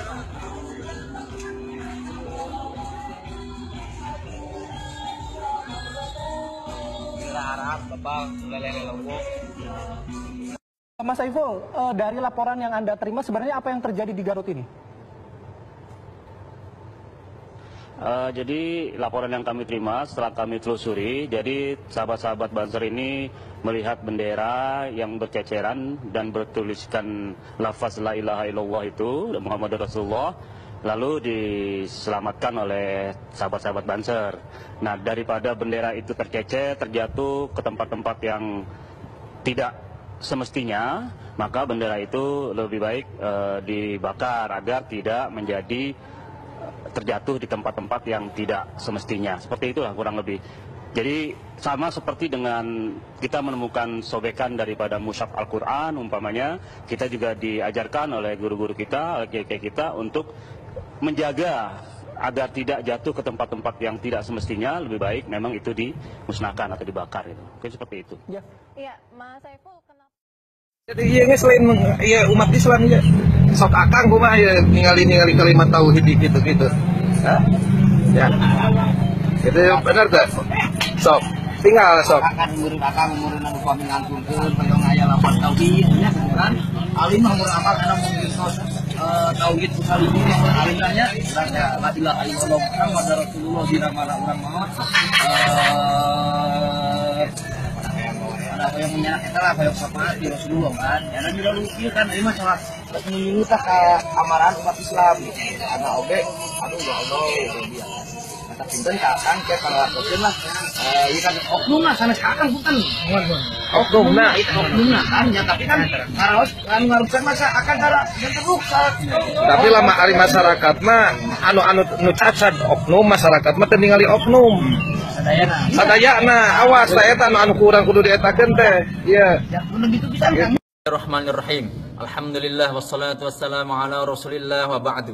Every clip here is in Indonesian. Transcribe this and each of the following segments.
Mas Saiful, dari laporan yang Anda terima, sebenarnya apa yang terjadi di Garut ini? Jadi laporan yang kami terima setelah kami telusuri, jadi sahabat-sahabat Banser ini melihat bendera yang berceceran dan bertuliskan lafaz la ilaha illallah itu, Muhammad Rasulullah, lalu diselamatkan oleh sahabat-sahabat Banser. Nah, daripada bendera itu tercecer, terjatuh ke tempat-tempat yang tidak semestinya, maka bendera itu lebih baik dibakar agar tidak menjadi terjatuh di tempat-tempat yang tidak semestinya. Seperti itulah kurang lebih. Jadi sama seperti dengan kita menemukan sobekan daripada mushaf Al-Quran umpamanya, kita juga diajarkan oleh guru-guru kita, oleh kiai-kiai kita untuk menjaga agar tidak jatuh ke tempat-tempat yang tidak semestinya, lebih baik memang itu dimusnahkan atau dibakar itu. Mungkin seperti itu. Ya, Mas Saiful, kenapa? Jadi iya selain ya umat Islam ya sok akang mah ya ningali kalimat tauhid gitu. Ya. Itu benar tak? Sok tinggal sok. Akang umurin anu pami nganturkeun payung aya lapan tauhid nya kan. Alim umur amal kana mungkin tauhid sekali ini alimnya la ilaha illallah Muhammad Rasulullah dina mana urang mah apa yang menyerah kita lah kayak sama di Rasulullah kan ya dan tidak lupa kan ini masalah menyinggung ke amaran umat Islam karena oke aduh ya Allah ya kata pinten kakang kayak kalau lakukan lah ini kan oknum lah sana kakang bukan oknum nah itu oknum lah kan ya tapi kan harus kan ngarusan masa akan cara yang terrusak tapi lama hari masyarakat mah anu cacat oknum masyarakat mah ningali oknum sadayana awas saya anu kurang kudu dietakeun teh iya Bismillahirrahmanirrahim. Alhamdulillah wassalatu wassalamu ala Rasulillah wa ba'du.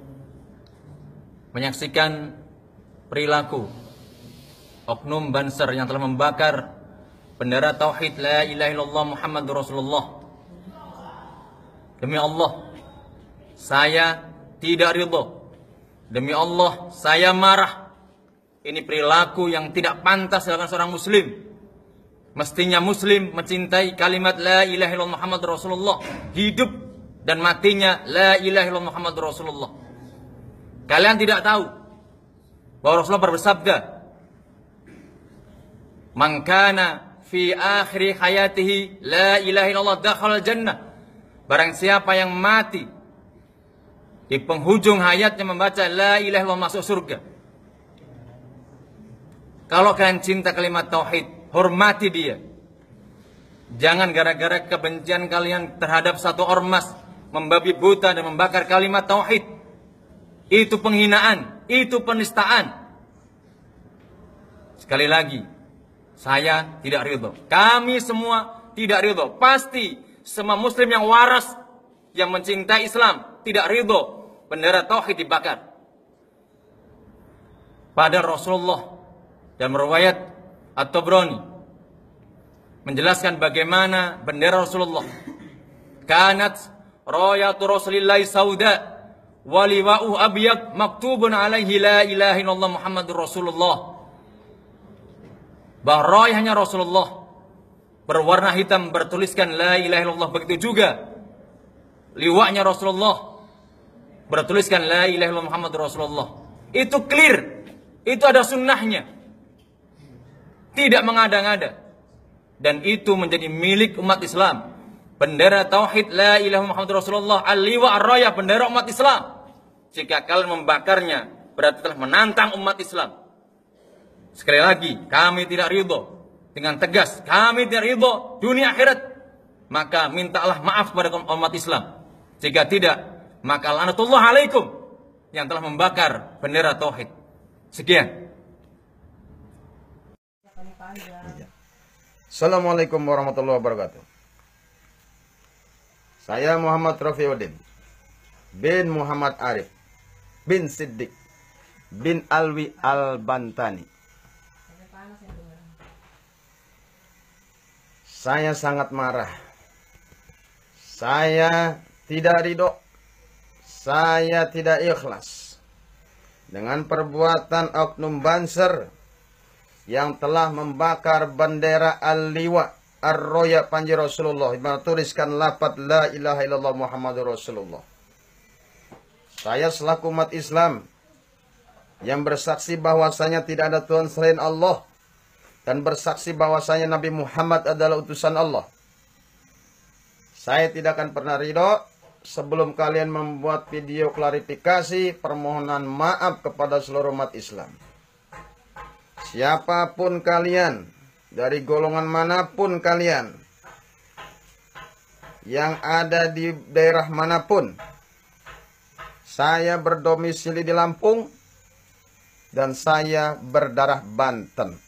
Menyaksikan perilaku oknum Banser yang telah membakar bendera tauhid la ilaha illallah Muhammadur Rasulullah. Demi Allah, saya tidak ridho. Demi Allah, saya marah. Ini perilaku yang tidak pantas dilakukan seorang muslim. Mestinya muslim mencintai kalimat la ilaha illallah Muhammad Rasulullah. Hidup dan matinya la ilaha illallah Muhammad Rasulullah. Kalian tidak tahu bahwa Rasulullah bersabda, "Man kana fi akhir hayatihi la ilaha illallah dakhala jannah." Barang siapa yang mati di penghujung hayatnya membaca la ilaha illallah masuk surga. Kalau kalian cinta kalimat tauhid, hormati dia. Jangan gara-gara kebencian kalian terhadap satu ormas membabi buta dan membakar kalimat tauhid. Itu penghinaan, itu penistaan. Sekali lagi, saya tidak ridho. Kami semua tidak ridho. Pasti semua muslim yang waras, yang mencintai Islam, tidak ridho bendera tauhid dibakar. Pada Rasulullah dan riwayat At-Tabrani menjelaskan bagaimana bendera Rasulullah. Kanat rayatu Rasulillahi sauda wa liwa'u abyad maktubun alaihi la ilaha illallah Muhammadur Rasulullah. Bahwa rayanya Rasulullah berwarna hitam bertuliskan la ilaha illallah. Begitu juga liwa'nya Rasulullah bertuliskan la ilaha illallah Muhammadur Rasulullah. Itu clear. Itu ada sunnahnya. Tidak mengada-ngada. Dan itu menjadi milik umat Islam. Bendera tauhid la ilaha Muhammadur Rasulullah, al-liwa ar-raya, bendera umat Islam. Jika kalian membakarnya, berarti telah menantang umat Islam. Sekali lagi, kami tidak ridho. Dengan tegas, kami tidak ridho dunia akhirat. Maka mintalah maaf kepada umat Islam. Jika tidak, maka laknatullah alaikum yang telah membakar bendera tauhid. Sekian. Assalamualaikum warahmatullahi wabarakatuh. Saya Muhammad Rafiuddin bin Muhammad Arif bin Siddiq bin Alwi Al-Bantani. Saya sangat marah. Saya tidak ridho. saya tidak ikhlas dengan perbuatan oknum Banser yang telah membakar bendera Al-Liwa Ar-Roya Panji Rasulullah, tuliskan lafaz la ilaha illallah Muhammadur Rasulullah. Saya selaku umat Islam yang bersaksi bahwasanya tidak ada Tuhan selain Allah dan bersaksi bahwasanya Nabi Muhammad adalah utusan Allah, saya tidak akan pernah ridho sebelum kalian membuat video klarifikasi permohonan maaf kepada seluruh umat Islam. Siapapun kalian, dari golongan manapun kalian, yang ada di daerah manapun, saya berdomisili di Lampung dan saya berdarah Banten.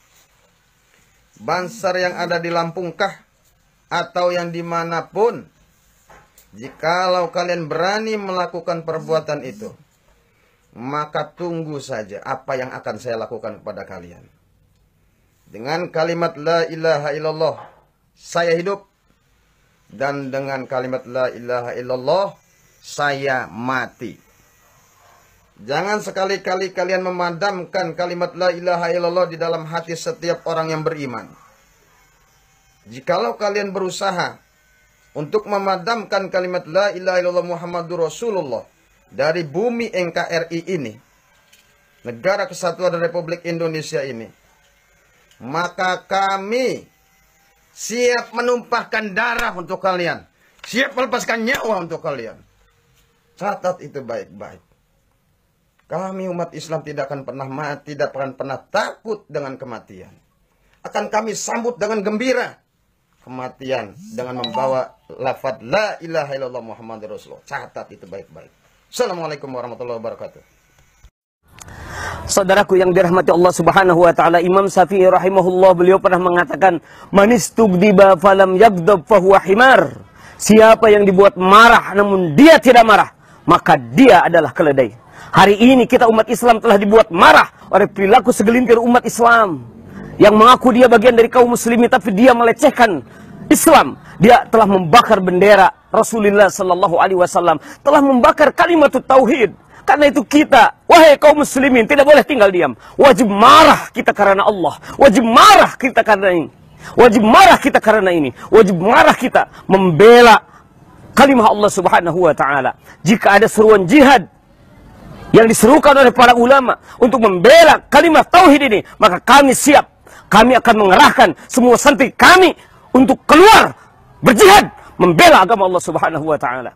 Banser yang ada di Lampungkah atau yang dimanapun, jikalau kalian berani melakukan perbuatan itu, maka tunggu saja apa yang akan saya lakukan kepada kalian. Dengan kalimat la ilaha illallah saya hidup, dan dengan kalimat la ilaha illallah saya mati. Jangan sekali-kali kalian memadamkan kalimat la ilaha illallah di dalam hati setiap orang yang beriman. Jikalau kalian berusaha untuk memadamkan kalimat la ilaha illallah Muhammadur Rasulullah dari bumi NKRI ini, Negara Kesatuan Republik Indonesia ini, maka kami siap menumpahkan darah untuk kalian, siap melepaskan nyawa untuk kalian. Catat itu baik-baik. Kami umat Islam tidak akan pernah mati, tidak akan pernah takut dengan kematian. Akan kami sambut dengan gembira kematian dengan membawa lafaz la ilaha illallah Muhammadur Rasulullah. Catat itu baik-baik. Assalamualaikum warahmatullahi wabarakatuh. Saudaraku yang dirahmati Allah Subhanahu wa taala, Imam Syafi'i rahimahullah, beliau pernah mengatakan, "Manistugdiba falam yaghdab fahuwa himar." Siapa yang dibuat marah namun dia tidak marah, maka dia adalah keledai. Hari ini kita umat Islam telah dibuat marah oleh perilaku segelintir umat Islam yang mengaku dia bagian dari kaum muslimin, tapi dia melecehkan Islam. Dia telah membakar bendera Rasulullah sallallahu alaihi wasallam, telah membakar kalimat tauhid. Karena itu kita, wahai kaum muslimin, tidak boleh tinggal diam. Wajib marah kita karena Allah. Wajib marah kita karena ini. Wajib marah kita karena ini. Wajib marah kita membela kalimah Allah Subhanahu wa taala. Jika ada seruan jihad yang diserukan oleh para ulama untuk membela kalimat tauhid ini, maka kami siap. Kami akan mengerahkan semua santri kami untuk keluar berjihad membela agama Allah Subhanahu wa taala.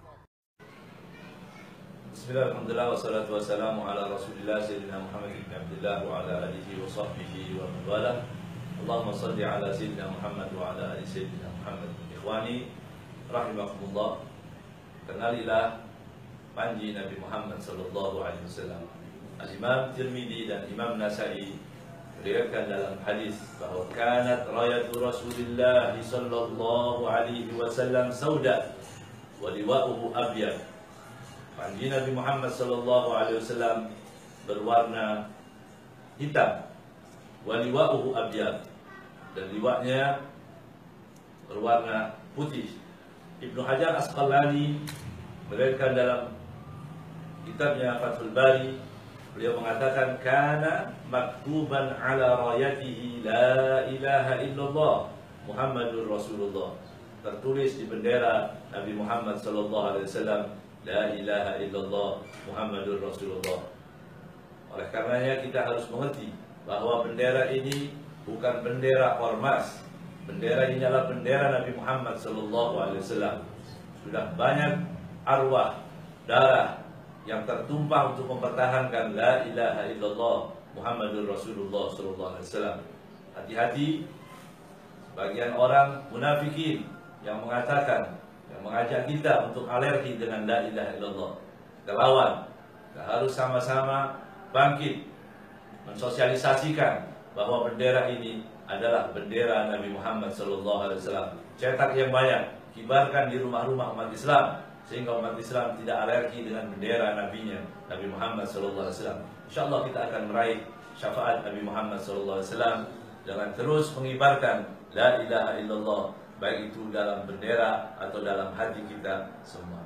Bismillah, alhamdulillah, wassalatu wassalamu ala rasulillah sayyidina Muhammad ibn Abdullah wa ala alihi wa sahbihi wa man wala. Allahumma salli ala sayyidina Muhammad wa ala ali sayyidina Muhammad. Ikhwani rahimakumullah, kenalilah panji Nabi Muhammad sallallahu alaihi wasallam. Al-Imam Tirmidzi dan Imam Nasa'i meriwayatkan dalam hadis bahwa kanat rayatu Rasulillah sallallahu alaihi wasallam sauda wa liwa'uhu abyad. Panji Nabi Muhammad sallallahu alaihi wasallam berwarna hitam, wa liwa'uhu abyad, dan liwaknya berwarna putih. Ibnu Hajar Asqalani meriwayatkan dalam kitabnya Fathul Bari, beliau mengatakan kana maktuban ala rayatihi la ilaha illallah Muhammadur Rasulullah, tertulis di bendera Nabi Muhammad sallallahu alaihi wasallam la ilaha illallah Muhammadur Rasulullah. Oleh karenanya kita harus mengerti bahwa bendera ini bukan bendera ormas. Bendera ini adalah bendera Nabi Muhammad sallallahu alaihi wasallam. Sudah banyak arwah, darah yang tertumpah untuk mempertahankan la ilaha illallah Muhammadur Rasulullah sallallahu alaihi wasallam. Hati-hati sebagian orang munafikin yang mengatakan, yang mengajak kita untuk alergi dengan la ilaha illallah. Kita lawan. Kita harus sama-sama bangkit mensosialisasikan bahwa bendera ini adalah bendera Nabi Muhammad sallallahu alaihi wasallam. Cetak yang banyak, kibarkan di rumah-rumah umat Islam sehingga umat Islam tidak alergi dengan bendera nabinya Nabi Muhammad sallallahu alaihi wasallam. Insyaallah kita akan meraih syafaat Nabi Muhammad sallallahu alaihi wasallam dengan terus mengibarkan la ilaha illallah, baik itu dalam bendera atau dalam hati kita semua.